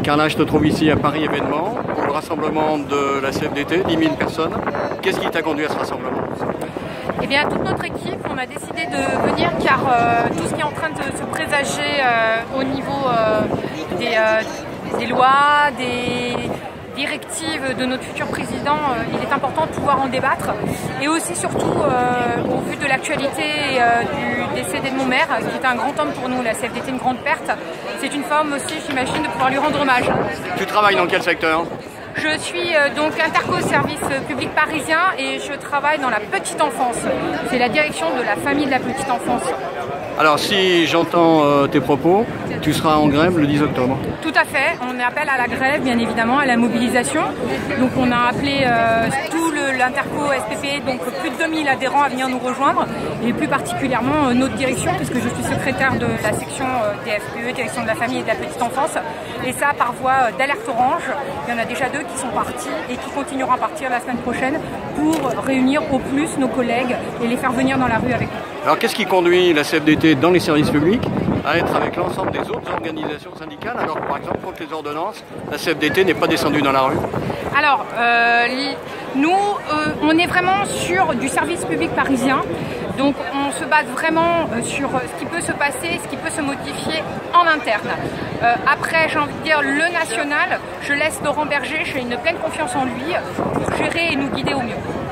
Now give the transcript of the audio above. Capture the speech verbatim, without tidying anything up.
Carla, je te trouve ici à Paris Événement pour le rassemblement de la C F D T, dix mille personnes. Qu'est-ce qui t'a conduit à ce rassemblement? Eh bien, toute notre équipe, on a décidé de venir car euh, tout ce qui est en train de se présager euh, au niveau euh, des, euh, des lois, des directives de notre futur président, euh, il est important de pouvoir en débattre. Et aussi, surtout, euh, au vu de l'actualité euh, du décédé de mon maire, qui est un grand homme pour nous, la C F D T, une grande perte. C'est une forme aussi, j'imagine, de pouvoir lui rendre hommage. Tu travailles dans quel secteur? Je suis euh, donc interco service public parisien et je travaille dans la petite enfance. C'est la direction de la famille de la petite enfance. Alors si j'entends euh, tes propos, tu seras en grève le dix octobre. Tout à fait, on appelle à la grève bien évidemment, à la mobilisation. Donc on a appelé euh, tout l'interco S P P, donc plus de deux mille adhérents à venir nous rejoindre et plus particulièrement euh, notre direction puisque je suis secrétaire de la section euh, D F P E, direction de la famille et de la petite enfance. Et ça par voie euh, d'alerte orange, il y en a déjà deux qui sont partis et qui continueront à partir la semaine prochaine pour réunir au plus nos collègues et les faire venir dans la rue avec nous. Alors qu'est-ce qui conduit la C F D T dans les services publics à être avec l'ensemble des autres organisations syndicales alors par exemple contre les ordonnances, la C F D T n'est pas descendue dans la rue? Alors, euh, nous, euh, on est vraiment sur du service public parisien. Donc on se base vraiment sur ce qui peut se passer, ce qui peut se modifier en interne. Euh, après, j'ai envie de dire, le national, je laisse Laurent Berger, j'ai une pleine confiance en lui pour gérer et nous guider au mieux.